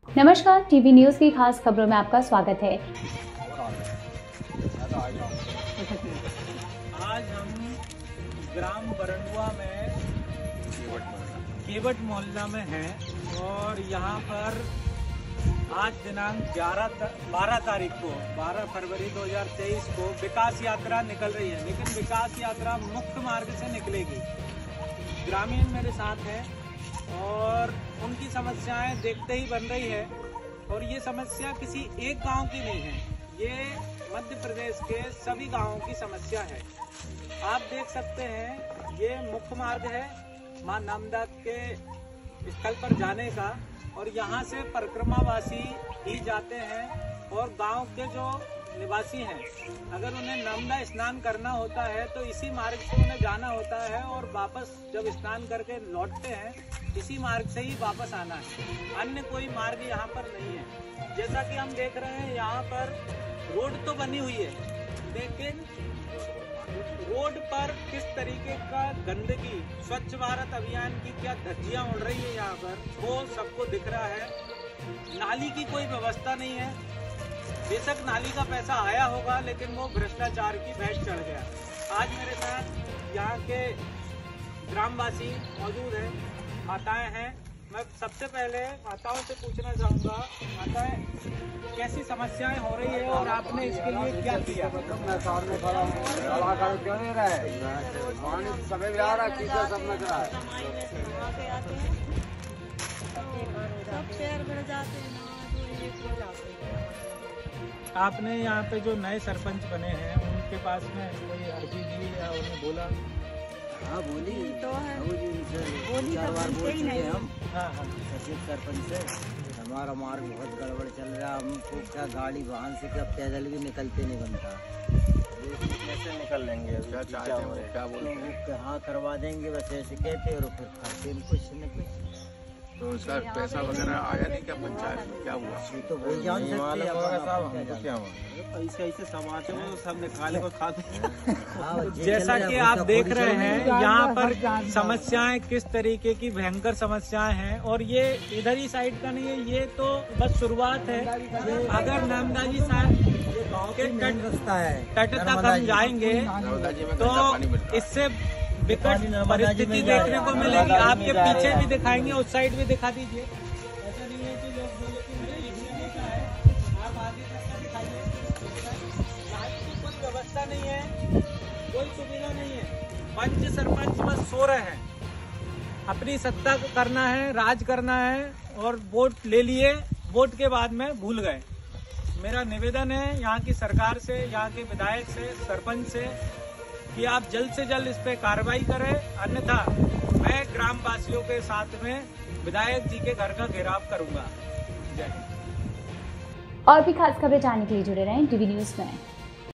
नमस्कार, TV news की खास खबरों में आपका स्वागत है। आज हम ग्राम बरंडुआ में केवट मोहल्ला में हैं और यहाँ पर आज दिनांक 12 तारीख को 12 फरवरी 2023 को विकास यात्रा निकल रही है। लेकिन विकास यात्रा मुख्य मार्ग से निकलेगी। ग्रामीण मेरे साथ हैं और उनकी समस्याएं देखते ही बन रही है। और ये समस्या किसी एक गांव की नहीं है, ये मध्य प्रदेश के सभी गांवों की समस्या है। आप देख सकते हैं ये मुख्य मार्ग है मां नामदा के स्थल पर जाने का, और यहाँ से परिक्रमावासी ही जाते हैं। और गांव के जो निवासी हैं, अगर उन्हें नर्मदा स्नान करना होता है तो इसी मार्ग से उन्हें जाना होता है, और वापस जब स्नान करके लौटते हैं इसी मार्ग से ही वापस आना है। अन्य कोई मार्ग यहाँ पर नहीं है। जैसा कि हम देख रहे हैं यहाँ पर रोड तो बनी हुई है, लेकिन रोड पर किस तरीके का गंदगी, स्वच्छ भारत अभियान की क्या धज्जियां उड़ रही है यहाँ पर, वो सबको दिख रहा है। नाली की कोई व्यवस्था नहीं है। बेशक नाली का पैसा आया होगा, लेकिन वो भ्रष्टाचार की भेंट चढ़ गया। आज मेरे साथ यहाँ के ग्रामवासी मौजूद हैं, माताएं हैं। मैं सबसे पहले माताओं से पूछना चाहूँगा, माताएं कैसी समस्याएं हो रही है और आपने इसके लिए क्या किया? मैं सामने खड़ा हूँ, क्यों नहीं रहा है? पानी समय भी आ रहा है, कीचड़ सब में रहा है। आपने यहाँ पे जो नए सरपंच बने हैं उनके पास में कोई अर्जी दी या उन्हें बोला? हाँ बोली तो है, बोली 4 बार बोल चुके हैं हम। हाँ। सचिव सरपंच से हमारा मार्ग बहुत गड़बड़ चल रहा है। हमको क्या गाड़ी वाहन से क्या पैदल भी निकलते नहीं बनता। कैसे निकल लेंगे? क्या चाहते हैं, क्या बोल रहे हैं? हाँ करवा देंगे बस ऐसे कहते, और फिर करते हैं कुछ न कुछ। तो उसका पैसा वगैरह आया नहीं क्या पंचायत में? क्या हुआ? ये तो वही जान सकते हैं। क्या हुआ? ऐसे समाज में सब निकाले को खाते हैं। जैसा कि आप देख रहे हैं यहाँ पर समस्याएं किस तरीके की भयंकर समस्याएं हैं, और ये इधर ही साइड का नहीं है, ये तो बस शुरुआत है। अगर नर्मदा जी के तट तक हम जाएंगे तो इससे विकट परिस्थिति देखने को मिलेगी। आपके पीछे भी दिखाएंगे, उस साइड भी दिखा दीजिए। ऐसा नहीं है कि लोग बोले कि मेरे हिस्से में क्या है, आप आगे तक का दिखाइए। लाइट की कोई व्यवस्था नहीं है, कोई सुविधा नहीं है। पंच सरपंच बस सो रहे हैं, अपनी सत्ता करना है, राज करना है, और वोट ले लिए, वोट के बाद में भूल गए। मेरा निवेदन है यहाँ की सरकार से, यहाँ के विधायक से, सरपंच से, कि आप जल्द से जल्द इस पे कार्रवाई करें, अन्यथा मैं ग्रामवासियों के साथ में विधायक जी के घर का घेराव करूंगा। जय हिंद। और भी खास खबरें जानने के लिए जुड़े रहें टीवी न्यूज़ में।